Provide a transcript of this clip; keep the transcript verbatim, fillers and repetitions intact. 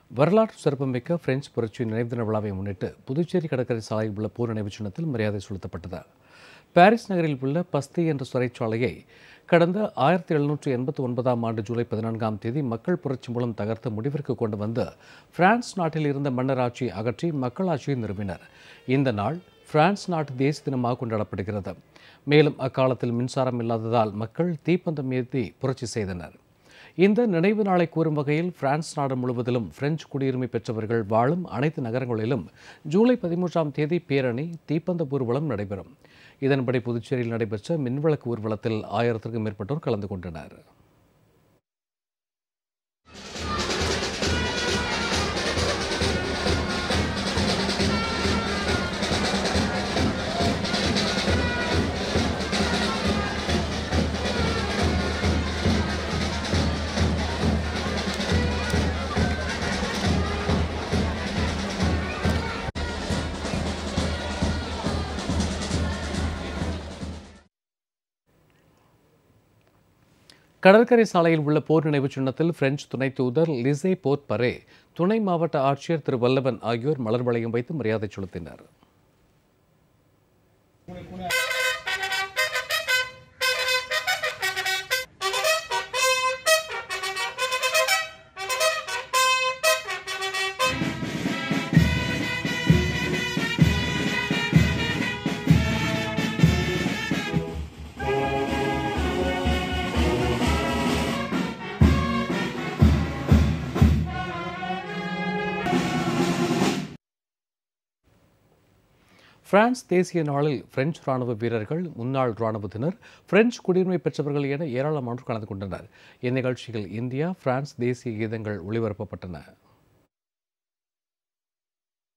வரலாற்று சிறப்புமிக்க பிரெஞ்சு புரட்சி நினைவு தின விழாவை முன்னிட்டு புதுச்சேரி கடற்கரை சாலையில் உள்ள போர் நினைவுச் சின்னத்தில் மரியாதை செலுத்தப்பட்டது. பாரிஸ் நகரில் உள்ள பஸ்தி என்ற சிறைச்சாலையை கடந்த ஆயிரத்தி எழுநூற்றி எண்பத்தி ஒன்பதாம் ஆண்டு ஜூலை பதினான்காம் தேதி மக்கள் புரட்சி மூலம் தகர்த்து முடிவிற்கு கொண்டு வந்து பிரான்ஸ் நாட்டில் இருந்த மன்னராட்சியை அகற்றி மக்களாட்சியை நிறுவினர். இந்த நாள் பிரான்ஸ் நாட்டு தேசிய தினமாக கொண்டாடப்படுகிறது. மேலும் அக்காலத்தில் மின்சாரம் இல்லாததால் மக்கள் தீப்பந்தம் ஏற்றி புரட்சி செய்தனர். இந்த நினைவு நாளை கூறும் வகையில் பிரான்ஸ் நாடு முழுவதிலும் பிரெஞ்சு குடியுரிமை பெற்றவர்கள் வாழும் அனைத்து நகரங்களிலும் ஜூலை பதிமூன்றாம் தேதி பேரணி, தீப்பந்த ஊர்வலம் நடைபெறும். இதன்படி புதுச்சேரியில் நடைபெற்ற மின்விளக்கு ஊர்வலத்தில் ஆயிரத்திற்கும் மேற்பட்டோர் கலந்து கொண்டனர். கடற்கரை சாலையில் உள்ள போர் நினைவுச் சின்னத்தில் பிரெஞ்சு துணை தூதர் லிசே போர்ட் பரே, துணை மாவட்ட ஆட்சியர் திரு வல்லவன் ஆகியோர் மலர் வளையம் வைத்து மரியாதை செலுத்தினர். பிரான்ஸ் தேசிய நாளில் பிரெஞ்சு ராணுவ வீரர்கள், முன்னாள் ராணுவத்தினர், பிரெஞ்சு குடியுரிமை பெற்றவர்கள் என ஏராளமானோர் கலந்து கொண்டனர். இந்நிகழ்ச்சியில் இந்தியா, பிரான்ஸ் தேசிய கீதங்கள் ஒளிபரப்பப்பட்டன.